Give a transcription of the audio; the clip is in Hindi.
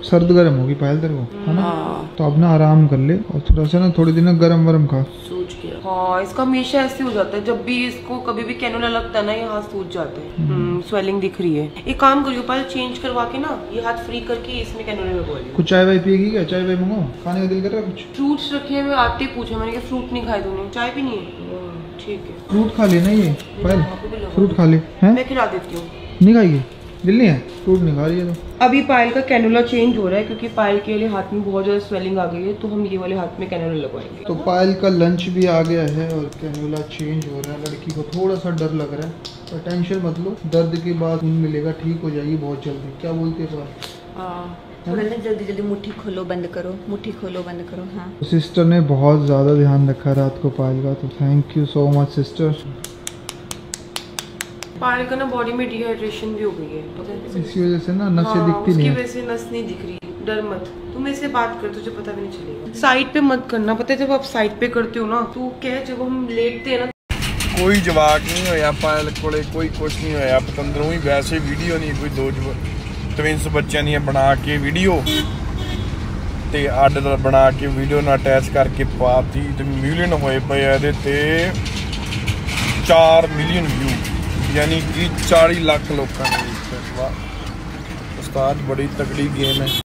सर्द गर्म होगी पायल तेरे को, है ना? तो अब ना आराम कर ले और थोड़ा सा ना थोड़ी दिन गर्म वरम खा। सूज गया। हाँ, इसका हमेशा ऐसे हो जाता है, जब भी इसको कभी भी कैनुला लगता है ना ये हाथ सूज जाते हैं। स्वेलिंग दिख रही है। एक काम करियो पायल, चेंज करवा के ना ये हाथ फ्री करके इसमें कैनुला लगवा लियो। कुछ चाय वाय पिएगी क्या? चाय वाय मंगाओ, खाने का दिल कर रहा है कुछ? फ्रूट्स रखे हुए आते पूछे मैंने कि फ्रूट नहीं खाए तूने, चाय भी नहीं है? ठीक है, फ्रूट खा लेना ये पायल, फ्रूट खा ले। हैं? मैं खिला देती हूँ। नहीं खाएगी? दिल नहीं है? फ्रूट नहीं खा रही है तो। अभी पायल का कैनुला चेंज हो रहा है क्योंकि पायल के लिए हाथ में बहुत ज्यादा स्वेलिंग आ गई है, तो हम ये वाले हाथ में कैनुला लगवाएंगे। तो पायल का लंच भी आ गया है और कैनुला चेंज हो रहा है। लड़की को थोड़ा सा डर लग रहा है, पर टेंशन मत लो, दर्द के बाद खून मिलेगा, ठीक हो जाएगी बहुत जल्दी। क्या बोलते हैं पायल? जल्दी जल्दी मुट्ठी खोलो बंद करो, मुट्ठी खोलो बंद करो। हाँ, सिस्टर ने बहुत ज़्यादा ध्यान रखा रात को पायल का, तो thank you so much sister. Payal का ना बॉडी में डिहाइड्रेशन भी हो गई है, पता है? इसी वजह से ना नसें दिखती नहीं है। है। उसकी वजह से नस नहीं दिख रही। डर मत, तुम ऐसे बात कर, तुझे पता भी नहीं चलेगा। साइड पे मत करना, पता है जब आप साइड पे करते हो ना तो क्या है, जब हम लेटते हैं ना कोई जवाक नहीं होया पायल कोले, कोई कुछ नहीं होया पतंदरों ही। वैसे वीडियो नहीं कोई दो ट्विंस बच्चों दी बना के वीडियो ते अड बना के वीडियो ना अटैच करके पाती ते मिलियन होए पे ਇਹਦੇ ਤੇ 4 मिलियन व्यू, यानी कि 40 लाख लोगों ने। उस्ताद बड़ी तगड़ी गेम है।